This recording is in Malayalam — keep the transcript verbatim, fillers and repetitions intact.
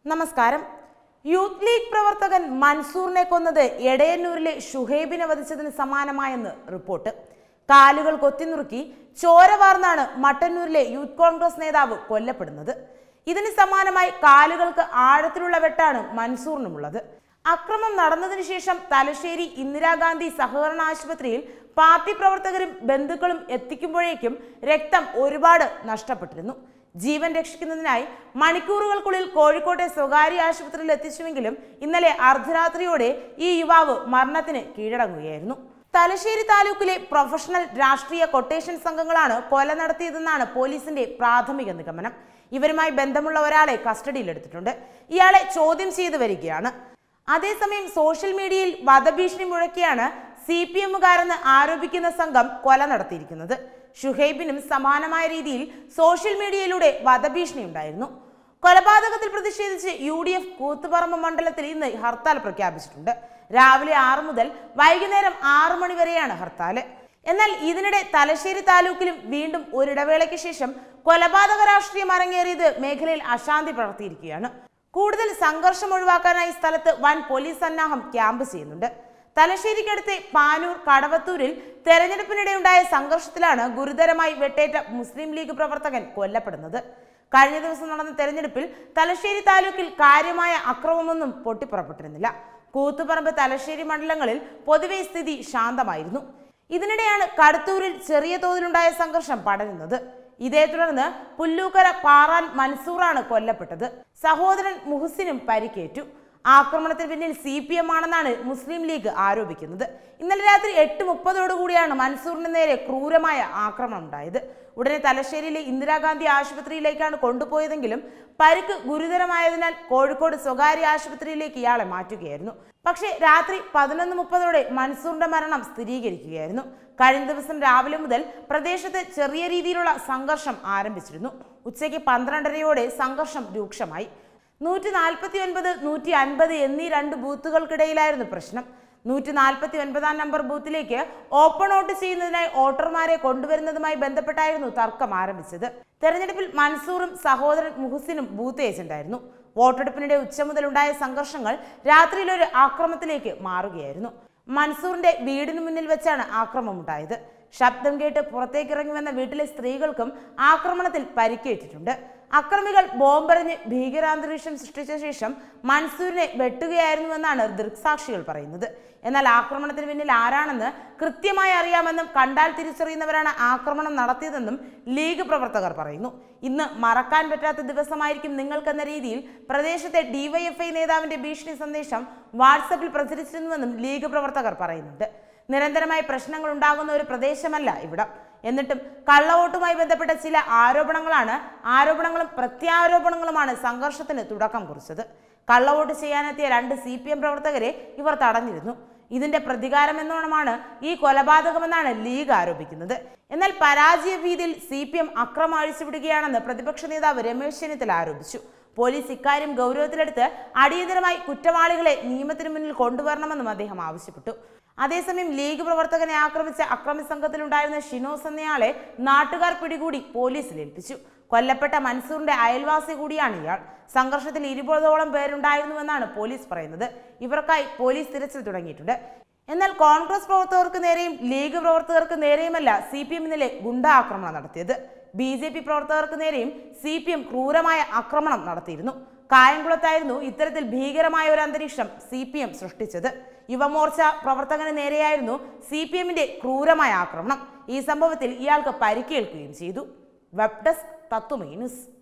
നമസ്കാരം. യൂത്ത് ലീഗ് പ്രവർത്തകൻ മൻസൂറിനെ കൊന്നത് എടയന്നൂരിലെ ഷുഹൈബിനെ വധിച്ചതിന് സമാനമായെന്ന് റിപ്പോർട്ട്. കാലുകൾ കൊത്തിനുറുക്കി ചോര വാർന്നാണ് മട്ടന്നൂരിലെ യൂത്ത് കോൺഗ്രസ് നേതാവ് കൊല്ലപ്പെടുന്നത്. ഇതിന് സമാനമായി കാലുകൾക്ക് ആഴത്തിലുള്ള വെട്ടാണ് മൻസൂറിനുമുള്ളത്. അക്രമം നടന്നതിനു ശേഷം തലശ്ശേരി ഇന്ദിരാഗാന്ധി സഹകരണ ആശുപത്രിയിൽ പാർട്ടി പ്രവർത്തകരും ബന്ധുക്കളും എത്തിക്കുമ്പോഴേക്കും രക്തം ഒരുപാട് നഷ്ടപ്പെട്ടിരുന്നു. ജീവൻ രക്ഷിക്കുന്നതിനായി മണിക്കൂറുകൾക്കുള്ളിൽ കോഴിക്കോട്ടെ സ്വകാര്യ ആശുപത്രിയിൽ എത്തിച്ചുവെങ്കിലും ഇന്നലെ അർദ്ധരാത്രിയോടെ ഈ യുവാവ് മരണത്തിന് കീഴടങ്ങുകയായിരുന്നു. തലശ്ശേരി താലൂക്കിലെ പ്രൊഫഷണൽ രാഷ്ട്രീയ കൊട്ടേഷൻ സംഘങ്ങളാണ് കൊല നടത്തിയതെന്നാണ് പോലീസിന്റെ പ്രാഥമിക നിഗമനം. ഇവരുമായി ബന്ധമുള്ള ഒരാളെ കസ്റ്റഡിയിലെടുത്തിട്ടുണ്ട്. ഇയാളെ ചോദ്യം ചെയ്തു വരികയാണ്. അതേസമയം സോഷ്യൽ മീഡിയയിൽ വധഭീഷണി മുഴക്കിയാണ് സി പി എമ്മുകാരെന്ന് ആരോപിക്കുന്ന സംഘം കൊല നടത്തിയിരിക്കുന്നത്. ഷുഹൈബിനും സമാനമായ രീതിയിൽ സോഷ്യൽ മീഡിയയിലൂടെ വധഭീഷണി ഉണ്ടായിരുന്നു. കൊലപാതകത്തിൽ പ്രതിഷേധിച്ച് യു ഡി എഫ് കൂത്തുപറമ്പ് മണ്ഡലത്തിൽ ഇന്ന് ഹർത്താൽ പ്രഖ്യാപിച്ചിട്ടുണ്ട്. രാവിലെ ആറ് മുതൽ വൈകുന്നേരം ആറു മണി വരെയാണ് ഹർത്താൽ. എന്നാൽ ഇതിനിടെ തലശ്ശേരി താലൂക്കിലും വീണ്ടും ഒരിടവേളയ്ക്ക് ശേഷം കൊലപാതക രാഷ്ട്രീയം അരങ്ങേറിയത് മേഖലയിൽ അശാന്തി പടർത്തിയിരിക്കുകയാണ്. കൂടുതൽ സംഘർഷം ഒഴിവാക്കാനായി സ്ഥലത്ത് വൻ പോലീസ് സന്നാഹം ക്യാമ്പ് ചെയ്യുന്നുണ്ട്. തലശ്ശേരിക്കടുത്ത് പാനൂർ കടവത്തൂരിൽ തെരഞ്ഞെടുപ്പിനിടെയുണ്ടായ സംഘർഷത്തിലാണ് ഗുരുതരമായി വെട്ടേറ്റ മുസ്ലിം ലീഗ് പ്രവർത്തകൻ കൊല്ലപ്പെടുന്നത്. കഴിഞ്ഞ ദിവസം നടന്ന തെരഞ്ഞെടുപ്പിൽ തലശ്ശേരി താലൂക്കിൽ കാര്യമായ അക്രമമൊന്നും പൊട്ടിപ്പുറപ്പെട്ടിരുന്നില്ല. കൂത്തുപറമ്പ് തലശ്ശേരി മണ്ഡലങ്ങളിൽ പൊതുവെ സ്ഥിതി ശാന്തമായിരുന്നു. ഇതിനിടെയാണ് കടത്തൂരിൽ ചെറിയ തോതിലുണ്ടായ സംഘർഷം പടരുന്നത്. ഇതേ തുടർന്ന് പുല്ലൂക്കര പാറാൻ മൻസൂറാണ് കൊല്ലപ്പെട്ടത്. സഹോദരൻ മുഹസിനും പരിക്കേറ്റു. ആക്രമണത്തിന് പിന്നിൽ സി പി എം ആണെന്നാണ് മുസ്ലിം ലീഗ് ആരോപിക്കുന്നത്. ഇന്നലെ രാത്രി എട്ട് മുപ്പതോടുകൂടിയാണ് മൻസൂറിന് നേരെ ക്രൂരമായ ആക്രമണം ഉണ്ടായത്. ഉടനെ തലശ്ശേരിയിലെ ഇന്ദിരാഗാന്ധി ആശുപത്രിയിലേക്കാണ് കൊണ്ടുപോയതെങ്കിലും പരിക്ക് ഗുരുതരമായതിനാൽ കോഴിക്കോട് സ്വകാര്യ ആശുപത്രിയിലേക്ക് ഇയാളെ മാറ്റുകയായിരുന്നു. പക്ഷേ രാത്രി പതിനൊന്ന് മുപ്പതോടെ മൻസൂറിന്റെ മരണം സ്ഥിരീകരിക്കുകയായിരുന്നു. കഴിഞ്ഞ ദിവസം രാവിലെ മുതൽ പ്രദേശത്ത് ചെറിയ രീതിയിലുള്ള സംഘർഷം ആരംഭിച്ചിരുന്നു. ഉച്ചയ്ക്ക് പന്ത്രണ്ടരയോടെ സംഘർഷം രൂക്ഷമായി. നൂറ്റി നാൽപ്പത്തി ഒൻപത് നൂറ്റി അൻപത് എന്നീ രണ്ട് ബൂത്തുകൾക്കിടയിലായിരുന്നു പ്രശ്നം. നൂറ്റി നാൽപ്പത്തി ഒൻപതാം നമ്പർ ബൂത്തിലേക്ക് ഓപ്പൺ വോട്ട് ചെയ്യുന്നതിനായി വോട്ടർമാരെ കൊണ്ടുവരുന്നതുമായി ബന്ധപ്പെട്ടായിരുന്നു തർക്കം ആരംഭിച്ചത്. തെരഞ്ഞെടുപ്പിൽ മൻസൂറും സഹോദരൻ മുഹസിനും ബൂത്ത് ഏജന്റായിരുന്നു. വോട്ടെടുപ്പിനിടെ ഉച്ച മുതലുണ്ടായ സംഘർഷങ്ങൾ രാത്രിയിലൊരു ആക്രമണത്തിലേക്ക് മാറുകയായിരുന്നു. മൻസൂറിന്റെ വീടിന് മുന്നിൽ വെച്ചാണ് ആക്രമണം ഉണ്ടായത്. ശബ്ദം കേട്ട് പുറത്തേക്കിറങ്ങി വന്ന വീട്ടിലെ സ്ത്രീകൾക്കും ആക്രമണത്തിൽ പരിക്കേറ്റിട്ടുണ്ട്. അക്രമികൾ ബോംബെറിഞ്ഞ് ഭീകരാന്തരീക്ഷം സൃഷ്ടിച്ച ശേഷം മൻസൂരിനെ വെട്ടുകയായിരുന്നുവെന്നാണ് ദൃക്സാക്ഷികൾ പറയുന്നത്. എന്നാൽ ആക്രമണത്തിന് പിന്നിൽ ആരാണെന്ന് കൃത്യമായി അറിയാമെന്നും കണ്ടാൽ തിരിച്ചറിയുന്നവരാണ് ആക്രമണം നടത്തിയതെന്നും ലീഗ് പ്രവർത്തകർ പറയുന്നു. ഇന്ന് മറക്കാൻ പറ്റാത്ത ദിവസമായിരിക്കും നിങ്ങൾക്കെന്ന രീതിയിൽ പ്രദേശത്തെ ഡിവൈഎഫ്ഐ നേതാവിന്റെ ഭീഷണി സന്ദേശം വാട്സപ്പിൽ പ്രചരിച്ചിരുന്നുവെന്നും ലീഗ് പ്രവർത്തകർ പറയുന്നുണ്ട്. നിരന്തരമായി പ്രശ്നങ്ങൾ ഉണ്ടാകുന്ന ഒരു പ്രദേശമല്ല ഇവിടം. എന്നിട്ടും കള്ളവോട്ടുമായി ബന്ധപ്പെട്ട ചില ആരോപണങ്ങളാണ് ആരോപണങ്ങളും പ്രത്യാരോപണങ്ങളുമാണ് സംഘർഷത്തിന് തുടക്കം കുറിച്ചത്. കള്ളവോട്ട് ചെയ്യാനെത്തിയ രണ്ട് സി പി എം പ്രവർത്തകരെ ഇവർ തടഞ്ഞിരുന്നു. ഇതിന്റെ പ്രതികാരം എന്നോണമാണ് ഈ കൊലപാതകമെന്നാണ് ലീഗ് ആരോപിക്കുന്നത്. എന്നാൽ പരാജയ ഭീതിയിൽ സി പി എം അക്രമം അഴിച്ചുവിടുകയാണെന്ന് പ്രതിപക്ഷ നേതാവ് രമേശ് ചെന്നിത്തല ആരോപിച്ചു. പോലീസ് ഇക്കാര്യം ഗൗരവത്തിലെടുത്ത് അടിയന്തരമായി കുറ്റവാളികളെ നിയമത്തിന് മുന്നിൽ കൊണ്ടുവരണമെന്നും അദ്ദേഹം ആവശ്യപ്പെട്ടു. അതേസമയം ലീഗ് പ്രവർത്തകനെ ആക്രമിച്ച അക്രമി സംഘത്തിലുണ്ടായിരുന്ന ഷിനോസ് എന്നയാളെ നാട്ടുകാർ പിടികൂടി പോലീസിൽ ഏൽപ്പിച്ചു. കൊല്ലപ്പെട്ട മൻസൂറിന്റെ അയൽവാസി കൂടിയാണ് ഇയാൾ. സംഘർഷത്തിൽ ഇരുപതോളം പേരുണ്ടായിരുന്നുവെന്നാണ് പോലീസ് പറയുന്നത്. ഇവർക്കായി പോലീസ് തിരച്ചിൽ തുടങ്ങിയിട്ടുണ്ട്. എന്നാൽ കോൺഗ്രസ് പ്രവർത്തകർക്ക് നേരെയും ലീഗ് പ്രവർത്തകർക്ക് നേരെയുമല്ല സി പി എം ഇന്നലെ ഗുണ്ടാ ആക്രമണം നടത്തിയത്. ബി ജെ പി പ്രവർത്തകർക്ക് നേരെയും സി പി എം ക്രൂരമായ ആക്രമണം നടത്തിയിരുന്നു. കായംകുളത്തായിരുന്നു ഇത്തരത്തിൽ ഭീകരമായ ഒരു അന്തരീക്ഷം സി പി എം സൃഷ്ടിച്ചത്. യുവമോർച്ച പ്രവർത്തകന് നേരെയായിരുന്നു സി പി എമ്മിന്റെ ക്രൂരമായ ആക്രമണം. ഈ സംഭവത്തിൽ ഇയാൾക്ക് പരിക്കേൽക്കുകയും ചെയ്തു. Web desk Tatwamayi news.